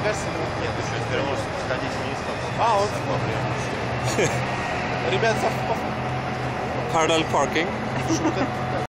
кажется, Нет, ты что, теперь можешь сходить вниз. А, он... Ребят, Parallel parking. шутка.